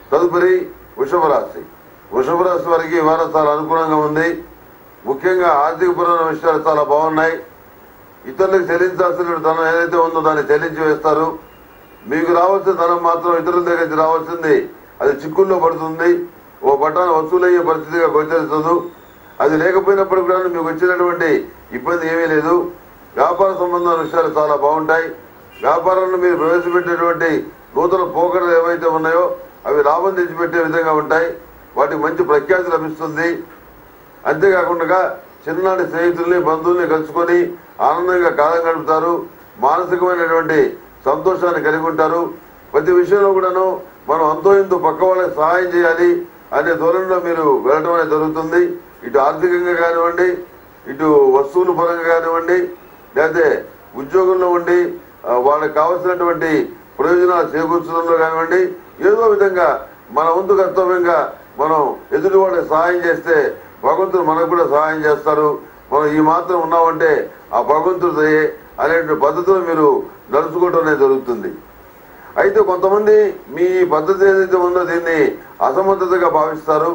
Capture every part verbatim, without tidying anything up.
తదుపరి వృషభ రాశి. వృషభ రాశి వారికి ఈ వారం చాలా అనుకూలంగా ఉంది. ముఖ్యంగా ఆర్థికపరమైన విషయాలు చాలా బాగున్నాయి. ఇతరులకు చెల్లించాల్సిన ధనం ఏదైతే ఉందో దాన్ని చెల్లించి వేస్తారు. మీకు రావాల్సిన ధనం మాత్రం ఇతరుల దగ్గర నుంచి రావాల్సింది అది చిక్కుల్లో పడుతుంది. ఓ పట్టాన వసూలయ్యే పరిస్థితిగా గోచరిస్తుంది. అది లేకపోయినప్పుడు కూడా మీకు వచ్చినటువంటి ఇబ్బంది ఏమీ లేదు. వ్యాపార సంబంధమైన విషయాలు చాలా బాగుంటాయి. వ్యాపారంలో మీరు ప్రవేశపెట్టినటువంటి నూతన పోకడలు ఏవైతే ఉన్నాయో అవి లాభం తెచ్చిపెట్టే విధంగా ఉంటాయి. వాటికి మంచి ప్రఖ్యాతి లభిస్తుంది. అంతేకాకుండా చిన్ననాటి స్నేహితుల్ని బంధువుల్ని కలుసుకొని ఆనందంగా కాలం గడుపుతారు. మానసికమైనటువంటి సంతోషాన్ని కలిగి ఉంటారు. ప్రతి విషయంలో కూడాను మనం అంతో ఇంతో పక్క వాళ్ళకి సహాయం చేయాలి అనే ధోరణిలో మీరు వెళ్ళడం అనేది జరుగుతుంది. ఇటు ఆర్థికంగా కానివ్వండి, ఇటు వస్తువుల పరంగా కానివ్వండి, లేకపోతే ఉద్యోగంలో ఉండి వాళ్ళకి కావాల్సినటువంటి ప్రయోజనాలు చేకూర్చడంలో కానివ్వండి, ఏదో విధంగా మన వంతు కర్తవ్యంగా మనం ఎదుటి వాళ్ళకి సహాయం చేస్తే భగవంతుడు మనకు కూడా సహాయం చేస్తారు. మనం ఈ మాత్రం ఉన్నామంటే ఆ భగవంతుడు అనేటువంటి పద్ధతులు మీరు నడుచుకోవడం అనేది జరుగుతుంది. అయితే కొంతమంది మీ పద్ధతి ఏదైతే ఉందో దీన్ని అసమర్థతగా భావిస్తారు,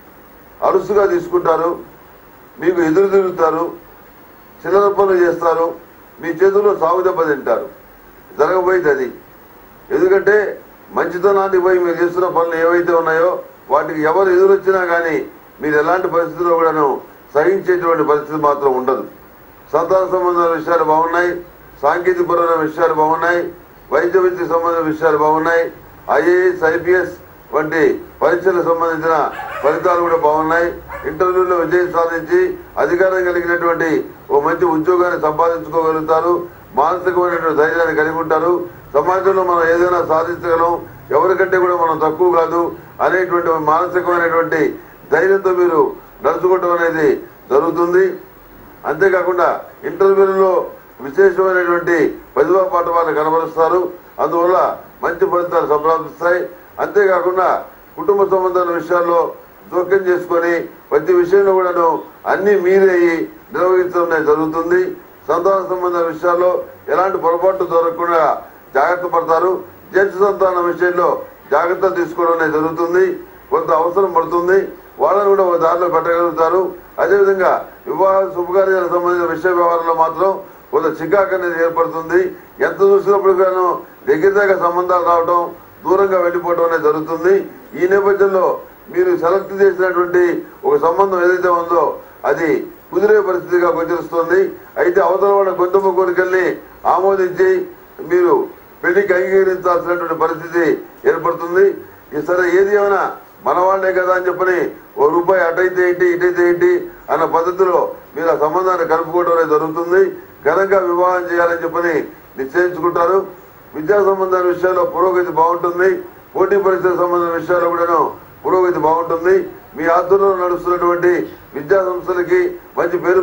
అరుసుగా తీసుకుంటారు, మీకు ఎదురు తిరుగుతారు, చిల్లర పనులు చేస్తారు, మీ చేతుల్లో సాగు దెబ్బ తింటారు. జరగబోయేది అది. ఎందుకంటే మంచితనాన్ని పోయి మీరు చేస్తున్న పనులు ఏవైతే ఉన్నాయో వాటికి ఎవరు ఎదురొచ్చినా కానీ మీరు ఎలాంటి పరిస్థితుల్లో కూడాను సహించేటువంటి పరిస్థితి మాత్రం ఉండదు. సంతాన సంబంధమైన విషయాలు బాగున్నాయి. సాంకేతికపరమైన విషయాలు బాగున్నాయి. వైద్య విద్యకు సంబంధించిన విషయాలు బాగున్నాయి. ఐఏఎస్ ఐపీఎస్ వంటి పరీక్షలకు సంబంధించిన ఫలితాలు కూడా బాగున్నాయి. ఇంటర్వ్యూలో విజయం సాధించి అధికారం కలిగినటువంటి ఓ మంచి ఉద్యోగాన్ని సంపాదించుకోగలుగుతారు. మానసికమైనటువంటి ధైర్యాన్ని కలిగి ఉంటారు. సమాజంలో మనం ఏదైనా సాధించగలం, ఎవరికంటే కూడా మనం తక్కువ కాదు అనేటువంటి మానసికమైనటువంటి ధైర్యంతో మీరు నడుచుకోవటం అనేది జరుగుతుంది. అంతేకాకుండా ఇంటర్వ్యూలలో విశేషమైనటువంటి ప్రతిభా పాఠవాన్ని కనబరుస్తారు. అందువల్ల మంచి ఫలితాలు సంప్రాప్తిస్తాయి. అంతేకాకుండా కుటుంబ సంబంధాల విషయాల్లో జోక్యం చేసుకొని ప్రతి విషయంలో కూడాను అన్ని మీరే నిర్వహించడం జరుగుతుంది. సంతాన సంబంధాల విషయాల్లో ఎలాంటి పొరపాటు జరగకుండా జాగ్రత్త పడతారు. జ్యేష్ఠ సంతానం విషయంలో జాగ్రత్తలు తీసుకోవడం జరుగుతుంది. కొంత అవసరం పడుతుంది. వాళ్ళని కూడా ఒక దారిలో పెట్టగలుగుతారు. అదేవిధంగా వివాహ శుభకార్యాలకు సంబంధించిన విషయ వ్యవహారంలో మాత్రం కొంత చికాకు అనేది ఏర్పడుతుంది. ఎంత చూసినప్పుడు గాను దగ్గర దగ్గర సంబంధాలు రావడం, దూరంగా వెళ్ళిపోవడం అనేది జరుగుతుంది. ఈ నేపథ్యంలో మీరు సెలెక్ట్ చేసినటువంటి ఒక సంబంధం ఏదైతే ఉందో అది కుదిరే పరిస్థితిగా గోచరిస్తుంది. అయితే అవతల వాళ్ళ గొంతుమ్మ కోరికల్ని ఆమోదించి మీరు పెళ్లికి అంగీకరించాల్సినటువంటి పరిస్థితి ఏర్పడుతుంది. ఈ సరే ఏది ఏమైనా మన వాళ్ళే కదా అని చెప్పని ఓ రూపాయి అటైతే ఏంటి ఇటైతే ఏంటి అన్న పద్ధతిలో మీరు ఆ సంబంధాన్ని కలుపుకోవడం అనేది జరుగుతుంది. ఘనంగా వివాహం చేయాలని చెప్పని నిశ్చయించుకుంటారు. విద్యా సంబంధాల విషయాల్లో పురోగతి బాగుంటుంది. పోటీ పరీక్షల సంబంధించిన విషయాల్లో కూడాను పురోగతి బాగుంటుంది. మీ ఆధ్వర్యంలో నడుస్తున్నటువంటి విద్యా సంస్థలకి మంచి పేరు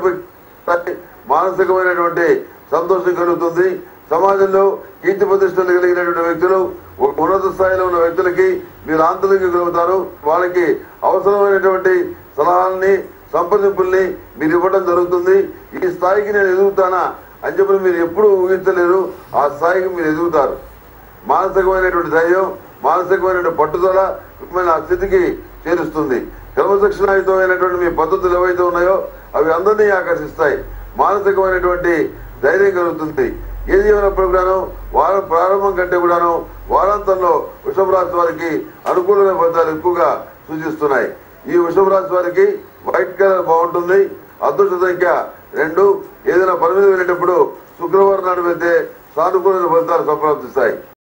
మానసికమైనటువంటి సంతోషం కలుగుతుంది. సమాజంలో కీర్తి ప్రతిష్టలు కలిగినటువంటి వ్యక్తులు, ఒక ఉన్నత స్థాయిలో ఉన్న వ్యక్తులకి మీరు ఆంతరికగలుగుతారు. వాళ్ళకి అవసరమైనటువంటి సలహాలని సంప్రదింపుల్ని మీరు ఇవ్వడం జరుగుతుంది. ఈ స్థాయికి నేను ఎదుగుతానా అని చెప్పి మీరు ఎప్పుడు ఊహించలేరు. ఆ స్థాయికి మీరు ఎదుగుతారు. మానసికమైనటువంటి ధైర్యం, మానసికమైనటువంటి పట్టుదల మిమ్మల్ని ఆ స్థితికి చేరుస్తుంది. క్రమశిక్షణాయుతమైనటువంటి మీ పద్ధతులు ఏవైతే ఉన్నాయో అవి అందరినీ ఆకర్షిస్తాయి. మానసికమైనటువంటి ధైర్యం కలుగుతుంది. ఏది ఏమైనప్పుడు కూడాను వారం ప్రారంభం కంటే కూడాను వారాంతంలో వృషభ రాశి వారికి అనుకూలమైన ఫలితాలు ఎక్కువగా సూచిస్తున్నాయి. ఈ వృషభ రాశి వారికి వైట్ కలర్ బాగుంటుంది. అదృష్ట సంఖ్య రెండు. ఏదైనా పని మీద వెళ్ళేటప్పుడు శుక్రవారం నాడు వెళ్తే సానుకూలమైన ఫలితాలు సంప్రాప్తిస్తాయి.